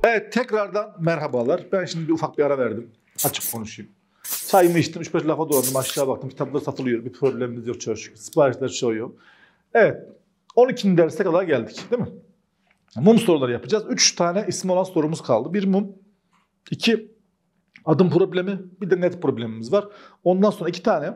Evet, tekrardan merhabalar. Ben şimdi bir ufak bir ara verdim. Açık konuşayım. Çayımı içtim, 3-5 lafa dolandım, aşağı baktım. Kitaplar satılıyor, bir problemimiz yok çok şükür. Siparişler çoğuyor. Evet, 12. derse kadar geldik değil mi? Mum soruları yapacağız. 3 tane ismi olan sorumuz kaldı. Bir mum, 2 adım problemi, bir de net problemimiz var. Ondan sonra 2 tane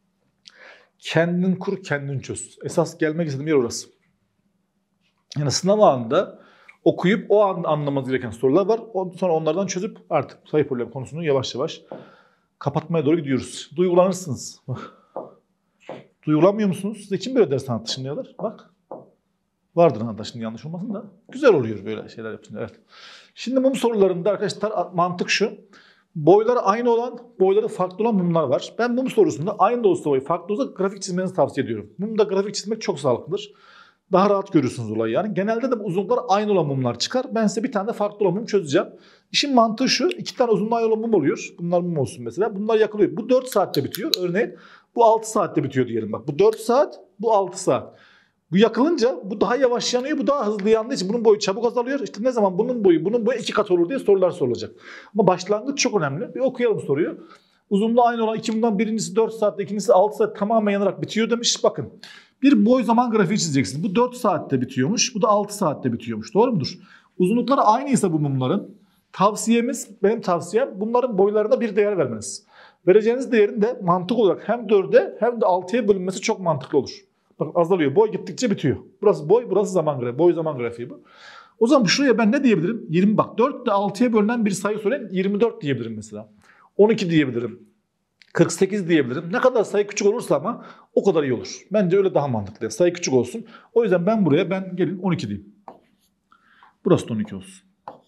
kendin kur, kendin çöz. Esas gelmek istediğim yer orası. Yani sınav anında okuyup o an anlamanız gereken sorular var. Sonra onlardan çözüp artık sayı problemi konusunu yavaş yavaş kapatmaya doğru gidiyoruz. Duygulanırsınız. Duygulanmıyor musunuz? Size kim böyle ders anlattı şimdiye kadar? Bak. Vardır anlattı şimdi, yanlış olmasın da. Güzel oluyor böyle şeyler yapınca. Evet. Şimdi mum sorularında arkadaşlar mantık şu. Boyları aynı olan, boyları farklı olan mumlar var. Ben mum sorusunda aynı da olsa boyu farklı olsa grafik çizmenizi tavsiye ediyorum. Mumda grafik çizmek çok sağlıklıdır. Daha rahat görürsünüz olayı yani. Genelde de uzunluklar aynı olan mumlar çıkar. Ben size bir tane de farklı olan mum çözeceğim. İşin mantığı şu. 2 tane uzunluğu aynı olan mum oluyor. Bunlar mum olsun mesela. Bunlar yakılıyor. Bu 4 saatte bitiyor. Örneğin bu 6 saatte bitiyor diyelim bak. Bu 4 saat, bu 6 saat. Bu yakılınca bu daha yavaş yanıyor, bu daha hızlı yandığı için bunun boyu çabuk azalıyor. İşte ne zaman bunun boyu 2 kat olur diye sorular sorulacak. Ama başlangıç çok önemli. Bir okuyalım soruyu. Uzunluğu aynı olan iki bundan birincisi 4 saatte, ikincisi 6 saat tamamen yanarak bitiyor demiş. Bakın. Bir boy zaman grafiği çizeceksiniz. Bu 4 saatte bitiyormuş. Bu da 6 saatte bitiyormuş. Doğru mudur? Uzunlukları aynıysa bu mumların benim tavsiyem bunların boylarına bir değer vermeniz. Vereceğiniz değerin de mantık olarak hem 4'e hem de 6'ya bölünmesi çok mantıklı olur. Bakın azalıyor. Boy gittikçe bitiyor. Burası boy, burası zaman grafiği. Boy zaman grafiği bu. O zaman şuraya ben ne diyebilirim? 20 bak 4 ile 6'ya bölünen bir sayı sorayım. 24 diyebilirim mesela. 12 diyebilirim. 48 diyebilirim. Ne kadar sayı küçük olursa ama o kadar iyi olur. Bence öyle daha mantıklı. Sayı küçük olsun. O yüzden ben gelin 12 diyeyim. Burası da 12 olsun.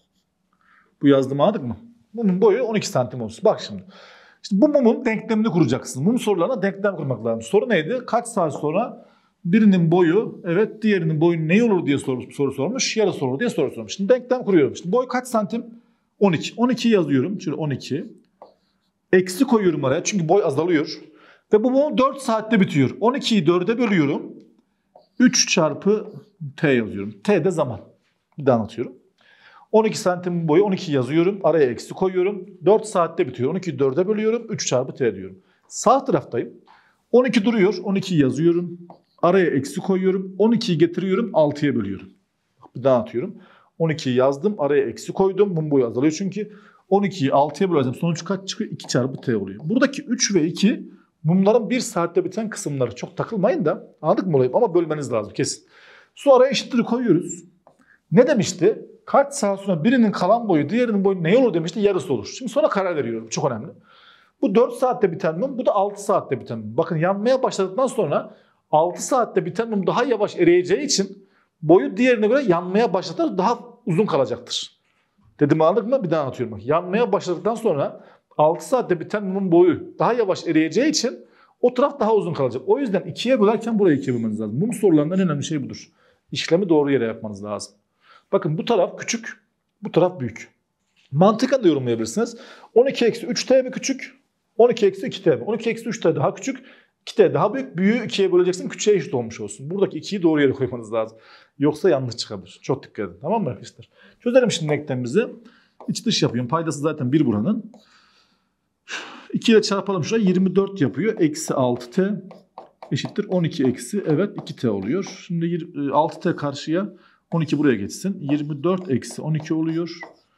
Bu yazdığımı anladık mı? Mumun boyu 12 santim olsun. Bak şimdi. İşte bu mumun denklemini kuracaksın. Mum sorularına denklem kurmak lazım. Soru neydi? Kaç saat sonra birinin boyu, evet diğerinin boyu ne olur diye soru sormuş. Yarısı olur diye soru sormuş. Şimdi denklem kuruyorum. Şimdi boy kaç santim? 12. 12 yazıyorum. Şöyle 12. Eksi koyuyorum araya çünkü boy azalıyor. Ve bu 4 saatte bitiyor. 12'yi 4'e bölüyorum. 3 çarpı t yazıyorum. T de zaman. Bir daha anlatıyorum. 12 santim boyu 12 yazıyorum. Araya eksi koyuyorum. 4 saatte bitiyor. 12'yi 4'e bölüyorum. 3 çarpı t diyorum. Sağ taraftayım. 12 duruyor. 12'yi yazıyorum. Araya eksi koyuyorum. 12'yi getiriyorum. 6'ya bölüyorum. Bir daha anlatıyorum. 12'yi yazdım. Araya eksi koydum. Bunun boyu azalıyor çünkü. 12'yi 6'ya böleceğim. Sonuç kaç çıkıyor? 2 çarpı t oluyor. Buradaki 3 ve 2 mumların 1 saatte biten kısımları. Çok takılmayın da. Anladık mı olayı? Ama bölmeniz lazım kesin. Su araya eşittir koyuyoruz. Ne demişti? Kaç saat sonra birinin kalan boyu diğerinin boyu ne olur demişti? Yarısı olur. Şimdi sonra karar veriyorum. Çok önemli. Bu 4 saatte biten mum, bu da 6 saatte biten mum. Bakın yanmaya başladıktan sonra 6 saatte biten mum daha yavaş eriyeceği için boyu diğerine göre yanmaya başladıkça daha uzun kalacaktır. Dedim anladık mı? Bir daha anlatıyorum. Bak. Yanmaya başladıktan sonra 6 saatte biten mumun boyu daha yavaş eriyeceği için o taraf daha uzun kalacak. O yüzden 2'ye bölerken burayı 2'ye bölmeniz lazım. Mum sorularında en önemli şey budur. İşlemi doğru yere yapmanız lazım. Bakın bu taraf küçük, bu taraf büyük. Mantıken de yorumlayabilirsiniz. 12 eksi 3t mi küçük? 12 eksi 2t mi? 12 eksi 3t daha küçük, 2t daha büyük. Büyüğü 2'ye böleceksin, küçüğe eşit olmuş olsun. Buradaki 2'yi doğru yere koymanız lazım. Yoksa yanlış çıkabilir. Çok dikkat edin. Tamam mı arkadaşlar? Çözelim şimdi denklemimizi. İç dış yapıyorum. Paydası zaten 1 buranın. 2 ile çarpalım şuraya. 24 yapıyor. Eksi 6t eşittir. 12 eksi evet 2t oluyor. Şimdi 6t karşıya 12 buraya geçsin. 24 eksi 12 oluyor.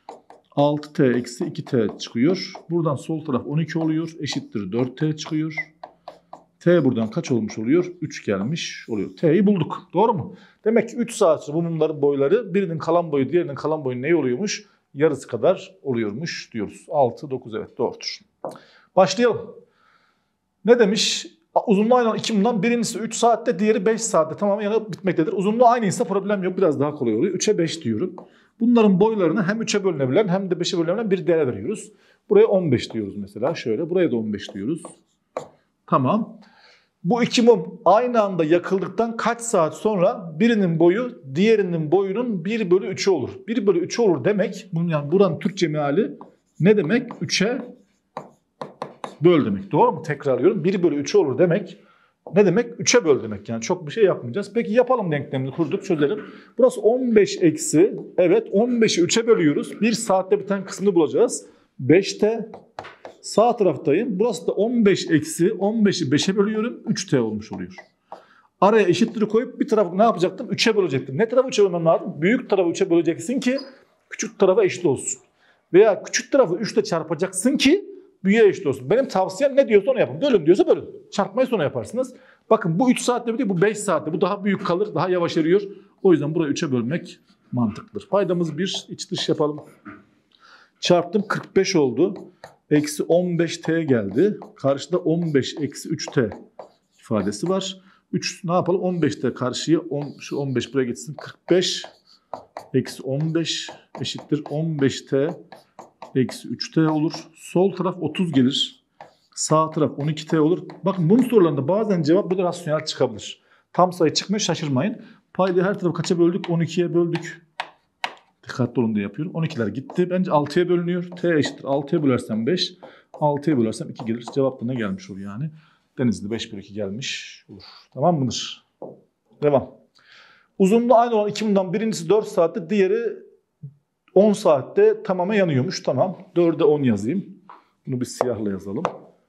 6t eksi 2t çıkıyor. Buradan sol taraf 12 oluyor. Eşittir 4t çıkıyor. T buradan kaç olmuş oluyor? 3 gelmiş oluyor. T'yi bulduk. Doğru mu? Demek ki 3 saat sonra bu mumların boyları birinin kalan boyu diğerinin kalan boyu ne oluyormuş? Yarısı kadar oluyormuş diyoruz. 6, 9 evet doğrudur. Başlayalım. Ne demiş? Uzunluğu aynı olan iki mumdan birincisi 3 saatte diğeri 5 saatte tamamen yanıp bitmektedir. Uzunluğu aynıysa problem yok. Biraz daha kolay oluyor. 3'e 5 diyorum. Bunların boylarını hem 3'e bölünebilen hem de 5'e bölünebilen bir değer veriyoruz. Buraya 15 diyoruz mesela. Şöyle buraya da 15 diyoruz. Tamam. Bu iki mum aynı anda yakıldıktan kaç saat sonra birinin boyu diğerinin boyunun 1 bölü 3'ü olur. 1 bölü 3'ü olur demek. Yani buranın Türkçe meali ne demek? 3'e böl demek. Doğru mu? Tekrarlıyorum. 1 bölü 3'ü olur demek. Ne demek? 3'e böl demek yani. Çok bir şey yapmayacağız. Peki yapalım, denklemini kurduk, çözelim. Burası 15 eksi, evet 15'i 3'e bölüyoruz. 1 saatte biten kısmını bulacağız. 5t. Sağ taraftayım. Burası da 15 eksi 15'i 5'e bölüyorum. 3t olmuş oluyor. Araya eşitleri koyup bir tarafı ne yapacaktım? 3'e bölecektim. Ne tarafı 3'e bölmem lazım? Büyük tarafı 3'e böleceksin ki küçük tarafa eşit olsun. Veya küçük tarafı 3 ile çarpacaksın ki büyüğe eşit olsun. Benim tavsiyem ne diyorsa onu yapın. Bölün diyorsa bölün. Çarpmayı sonra yaparsınız. Bakın bu 3 saatte bitiyor, bu 5 saatte. Bu daha büyük kalır, daha yavaş eriyor. O yüzden burayı 3'e bölmek mantıklıdır. Paydamız 1, iç dış yapalım. Çarptım, 45 oldu. Eksi 15t geldi. Karşıda 15 eksi 3t ifadesi var. 3 ne yapalım? 15'te karşıya şu 15 buraya gitsin. 45 eksi 15 eşittir 15t eksi 3t olur. Sol taraf 30 gelir. Sağ taraf 12t olur. Bakın bunun sorularında bazen cevap böyle rasyonel çıkabilir. Tam sayı çıkmıyor, şaşırmayın. Paydayı her tarafı kaça böldük? 12'ye böldük. Dikkatli olun diye yapıyorum. 12'ler gitti. Bence 6'ya bölünüyor. T eşittir 6'ya bölersem 5. 6'ya bölersem 2 gelir. Cevap da ne gelmiş olur yani? Denizli 5 bölü 2 gelmiş olur. Tamam mıdır? Devam. Uzunluğu aynı olan iki mumdan birincisi 4 saatte, diğeri 10 saatte tamamen yanıyormuş. Tamam. 4'e 10 yazayım. Bunu bir siyahla yazalım.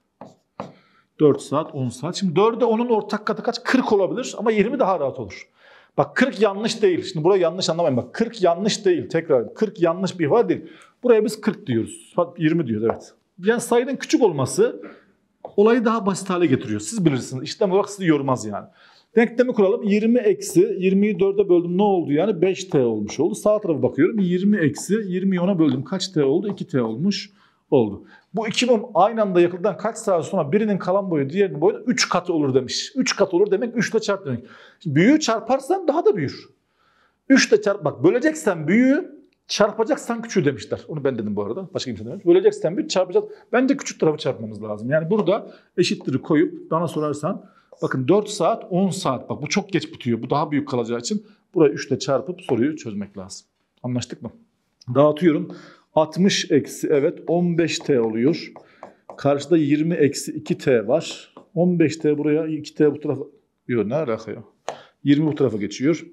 4 saat, 10 saat. Şimdi 4'e 10'un ortak katı kaç? 40 olabilir ama 20 daha rahat olur. Bak 40 yanlış değil. Şimdi burayı yanlış anlamayın. Bak 40 yanlış değil. Tekrar 40 yanlış bir ifade değil. Buraya biz 40 diyoruz. 20 diyoruz, evet. Yani sayının küçük olması olayı daha basit hale getiriyor. Siz bilirsiniz. İşlem olarak sizi yormaz yani. Denklemi kuralım. 20 eksi 20'yi 4'e böldüm. Ne oldu yani? 5t olmuş oldu. Sağ tarafa bakıyorum. 20 eksi 20'yi 10'a böldüm. Kaç t oldu? 2t olmuş oldu. Bu iki mum aynı anda yakıldıktan kaç saat sonra birinin kalan boyu diğerinin boyu 3 katı olur demiş. 3 katı olur demek 3 ile çarp demek. Şimdi büyüğü çarparsan daha da büyür. 3 ile çarp. Bak böleceksen büyüğü, çarpacaksan küçüğü demişler. Onu ben dedim bu arada. Başka kimse dememiş. Böleceksen büyüğü, çarpacağız. Bence küçük tarafı çarpmamız lazım. Yani burada eşitleri koyup bana sorarsan bakın 4 saat 10 saat. Bak bu çok geç bitiyor. Bu daha büyük kalacağı için burayı 3 ile çarpıp soruyu çözmek lazım. Anlaştık mı? Dağıtıyorum. 60 eksi evet 15t oluyor. Karşıda 20 eksi 2t var. 15t buraya, 2t bu tarafa. Yok, ne alaka ya? 20 bu tarafa geçiyor.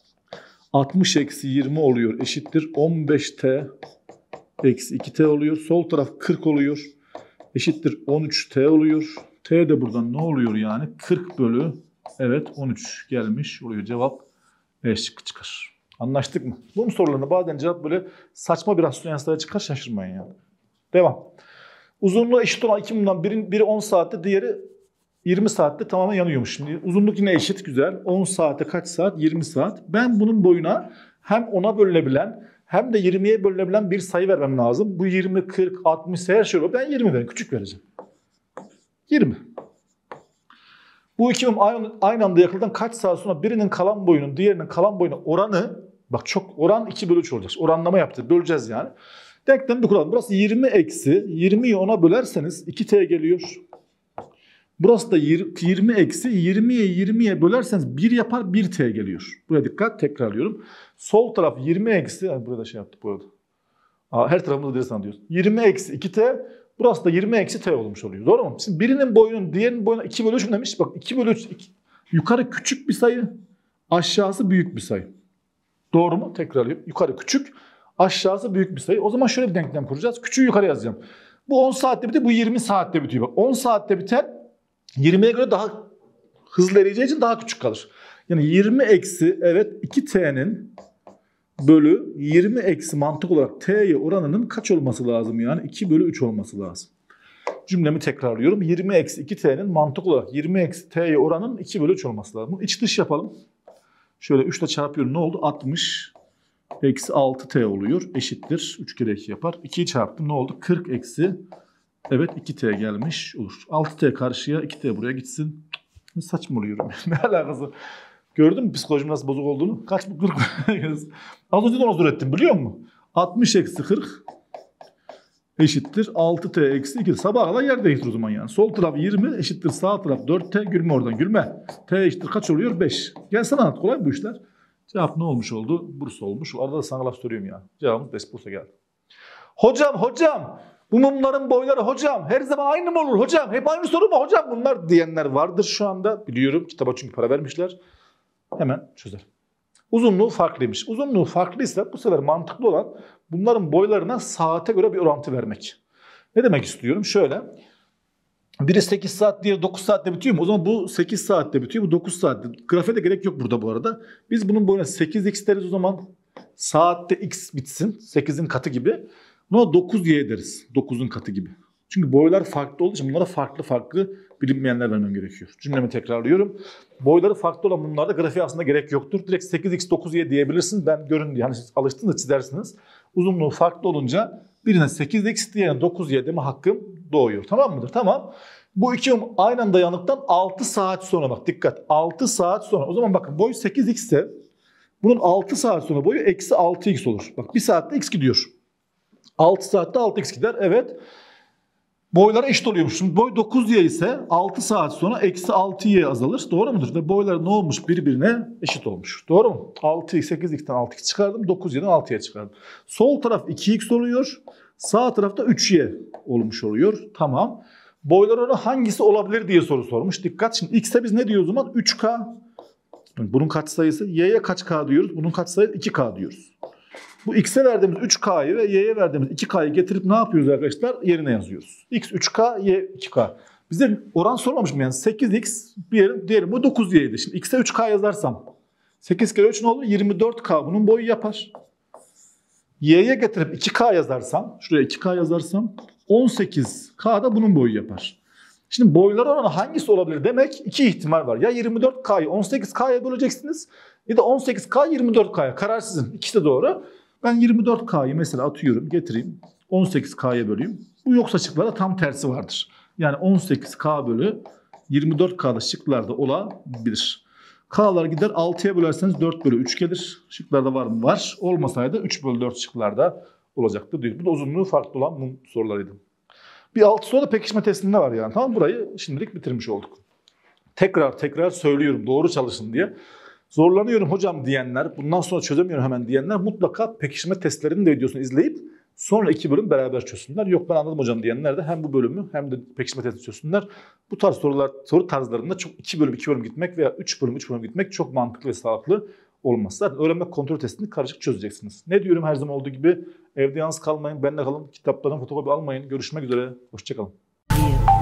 60 eksi 20 oluyor. Eşittir 15t eksi 2t oluyor. Sol taraf 40 oluyor. Eşittir 13t oluyor. T de buradan ne oluyor yani? 40 bölü evet 13 gelmiş oluyor. Cevap E şıkkı çıkar. Anlaştık mı? Bunun sorularında bazen cevap böyle saçma bir rasyonel çıkar, şaşırmayın yani. Devam. Uzunluğu eşit olan iki mumdan biri 10 saatte, diğeri 20 saatte tamamen yanıyormuş. Şimdi uzunluk yine eşit, güzel. 10 saate kaç saat? 20 saat. Ben bunun boyuna hem 10'a bölünebilen hem de 20'ye bölünebilen bir sayı vermem lazım. Bu 20, 40, 60 her şey olur. Ben 20 vereyim. Küçük vereceğim. 20. Bu iki mum aynı anda yakıldıktan kaç saat sonra birinin kalan boyunun diğerinin kalan boyuna oranı, bak çok oran 2 bölü 3 olacak. Oranlama yaptık. Böleceğiz yani. Denklemi bir kuralım. Burası 20 eksi 20'yi 10'a bölerseniz 2t geliyor. Burası da 20 eksi 20'ye bölerseniz 1 yapar, 1t geliyor. Buraya dikkat, tekrarlıyorum. Sol taraf 20 eksi, yani burada şey yaptık bu arada. Her tarafımızda ders anlıyoruz. 20 eksi 2t, burası da 20 eksi t olmuş oluyor. Doğru mu? Şimdi birinin boyunun diğerinin boyuna 2 bölü 3 demiş. Bak 2 bölü 3, yukarı küçük bir sayı, aşağısı büyük bir sayı. Doğru mu? Tekrarlıyorum. Yukarı küçük, aşağısı büyük bir sayı. O zaman şöyle bir denklem kuracağız. Küçüğü yukarı yazacağım. Bu 10 saatte bitiyor, bu 20 saatte bitiyor. Bak 10 saatte biten 20'ye göre daha hızlı eriyeceği için daha küçük kalır. Yani 20 eksi evet 2t'nin bölü 20 eksi mantık olarak t'ye oranının kaç olması lazım yani? 2 bölü 3 olması lazım. Cümlemi tekrarlıyorum. 20 eksi 2t'nin mantık olarak 20 eksi t'ye oranının 2 bölü 3 olması lazım. İç dış yapalım. Şöyle 3 ile çarpıyorum. Ne oldu? 60 eksi 6t oluyor. Eşittir. 3 kere 2 yapar. 2'yi çarptım. Ne oldu? 40 eksi evet 2t gelmiş olur. 6t karşıya, 2t buraya gitsin. Ne saçma oluyorum. Ne alakası? Gördün mü psikolojim nasıl bozuk olduğunu? Kaç bu 40? Az önce de onu zor ettim biliyor musun? 60 eksi 40 eşittir 6t eksi 2. Sabaha kadar yer değiştir o zaman yani. Sol taraf 20 eşittir sağ taraf 4t. Gülme oradan gülme. T eşittir kaç oluyor? 5. Gel sana anlat, kolay mı bu işler? Cevap ne olmuş oldu? Bursa olmuş. Arada da sana laf soruyorum ya. Cevabımız 5, Bursa geldi. Hocam Bu mumların boyları hocam her zaman aynı mı olur hocam? Hep aynı soru mu hocam bunlar diyenler vardır şu anda. Biliyorum, kitaba çünkü para vermişler. Hemen çözer. Uzunluğu farklıymış. Uzunluğu farklıysa bu sefer mantıklı olan bunların boylarına saate göre bir orantı vermek. Ne demek istiyorum? Şöyle. Biri 8 saat, diğeri 9 saatte bitiyor mu? O zaman bu 8 saatte bitiyor, bu 9 saatte. Grafiğe de gerek yok burada bu arada. Biz bunun boyuna 8x deriz o zaman. Saatte x bitsin. 8'in katı gibi. Buna 9y deriz. 9'un katı gibi. Çünkü boylar farklı olduğu için bunlara farklı bilinmeyenler vermem gerekiyor. Cümlemi tekrarlıyorum. Boyları farklı olan bunlarda grafiğe aslında gerek yoktur. Direkt 8x 9y diyebilirsiniz. Ben görün diye. Hani alıştığınızda çizersiniz. Uzunluğu farklı olunca birine 8x diğerine 9y deme hakkım doğuyor. Tamam mıdır? Tamam. Bu iki aynı anda yanıktan 6 saat sonra bak dikkat. 6 saat sonra. O zaman bakın boy 8x ise bunun 6 saat sonra boyu eksi 6x olur. Bak 1 saatte x gidiyor. 6 saatte 6x gider. Evet. Boylar eşit oluyormuş. Şimdi boy 9y ise 6 saat sonra eksi 6y azalır. Doğru mudur? Ve boylar ne olmuş? Birbirine eşit olmuş. Doğru mu? 8x'ten 6x çıkardım. 9y'den 6y çıkardım. Sol taraf 2x oluyor. Sağ tarafta 3y olmuş oluyor. Tamam. Boylar oranı hangisi olabilir diye soru sormuş. Dikkat. Şimdi x'e biz ne diyoruz o zaman? 3k. Bunun katsayısı. Y'ye kaç k diyoruz? Bunun katsayısı 2k diyoruz. Bu x'e verdiğimiz 3k'yı ve y'ye verdiğimiz 2k'yı getirip ne yapıyoruz arkadaşlar? Yerine yazıyoruz. X 3k, y 2k. Bize oran sormamış mı yani? 8x, diyelim bu 9y'ydi. Şimdi x'e 3k yazarsam 8 kere 3 ne olur? 24k. Bunun boyu yapar. Y'ye getirip 2k yazarsam, şuraya 2k yazarsam 18k da bunun boyu yapar. Şimdi boylar oranı hangisi olabilir demek iki ihtimal var. Ya 24k'yı 18k'ya böleceksiniz ya da 18k 24k'ya. Karar sizin. İkisi de doğru. Ben 24k'yı mesela atıyorum, getireyim. 18k'ya böleyim. Bu yoksa şıklarda tam tersi vardır. Yani 18k bölü 24k'da şıklarda olabilir. K'lar gider 6'ya bölerseniz 4 bölü 3 gelir. Şıklarda var mı? Var. Olmasaydı 3 bölü 4 şıklarda olacaktı diyor. Bu da uzunluğu farklı olan mum sorularıydı. Bir alt soru da pekişme testinde var yani. Tamam, burayı şimdilik bitirmiş olduk. Tekrar söylüyorum doğru çalışın diye. Zorlanıyorum hocam diyenler, bundan sonra çözemiyorum hemen diyenler mutlaka pekişme testlerinin de videosunu izleyip sonra 2 bölüm beraber çözsünler. Yok ben anladım hocam diyenler de hem bu bölümü hem de pekişme testini çözsünler. Bu tarz soru tarzlarında çok 2 bölüm gitmek veya 3 bölüm gitmek çok mantıklı ve sağlıklı olmaz. Zaten öğrenme kontrol testini karışık çözeceksiniz. Ne diyorum her zaman olduğu gibi evde yalnız kalmayın, benimle kalın, kitapların fotokopi almayın. Görüşmek üzere, hoşça kalın.